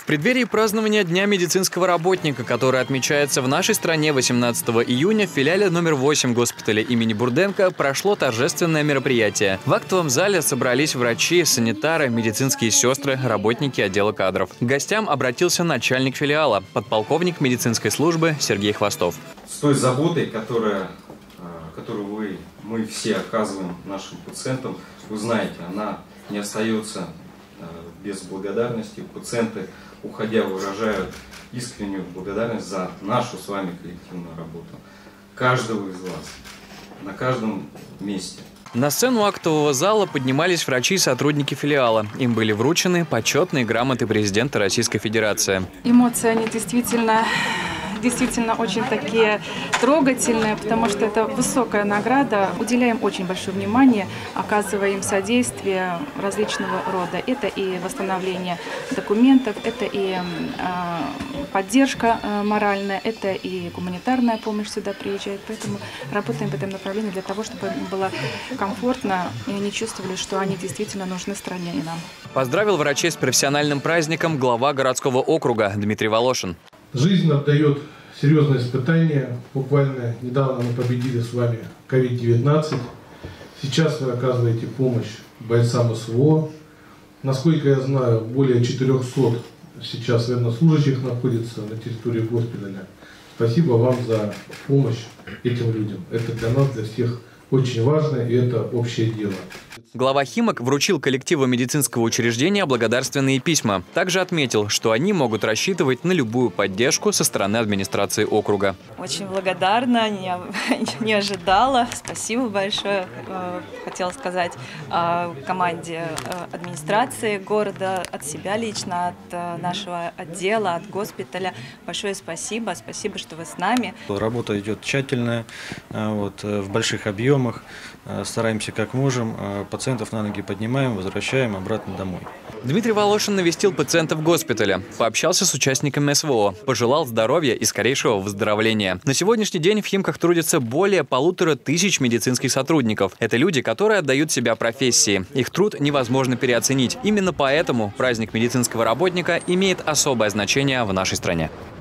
преддверии празднования Дня медицинского работника, который отмечается в нашей стране 18 июня, в филиале номер 8 госпиталя имени Бурденко прошло торжественное мероприятие. В актовом зале собрались врачи, санитары, медицинские сестры, работники отдела кадров. К гостям обратился начальник филиала, подполковник медицинской службы Сергей Хвостов. С той заботой, которую мы все оказываем нашим пациентам, вы знаете, она не остается без благодарности. Пациенты, уходя, выражают искреннюю благодарность за нашу с вами коллективную работу. Каждого из вас, на каждом месте. На сцену актового зала поднимались врачи и сотрудники филиала. Им были вручены почетные грамоты президента Российской Федерации. Эмоции, они действительно очень такие трогательные, потому что это высокая награда. Уделяем очень большое внимание, оказываем содействие различного рода. Это и восстановление документов, это и поддержка моральная, это и гуманитарная помощь сюда приезжает. Поэтому работаем в этом направлении для того, чтобы им было комфортно, и они чувствовали, что они действительно нужны стране и нам. Поздравил врачей с профессиональным праздником глава городского округа Дмитрий Волошин. Жизнь нам дает серьезные испытания. Буквально недавно мы победили с вами COVID-19. Сейчас вы оказываете помощь бойцам СВО. Насколько я знаю, более 400 сейчас военнослужащих находится на территории госпиталя. Спасибо вам за помощь этим людям. Это для нас, для всех очень важно, и это общее дело. Глава Химок вручил коллективу медицинского учреждения благодарственные письма. Также отметил, что они могут рассчитывать на любую поддержку со стороны администрации округа. Очень благодарна, не ожидала. Спасибо большое. Хотела сказать команде администрации города, от себя лично, от нашего отдела, от госпиталя. Большое спасибо. Спасибо, что вы с нами. Работа идет тщательная, в больших объемах. Стараемся как можем. Пациентов на ноги поднимаем, возвращаем обратно домой. Дмитрий Волошин навестил пациентов госпиталя, пообщался с участниками СВО, пожелал здоровья и скорейшего выздоровления. На сегодняшний день в Химках трудятся более 1500 медицинских сотрудников. Это люди, которые отдают себя профессии. Их труд невозможно переоценить. Именно поэтому праздник медицинского работника имеет особое значение в нашей стране.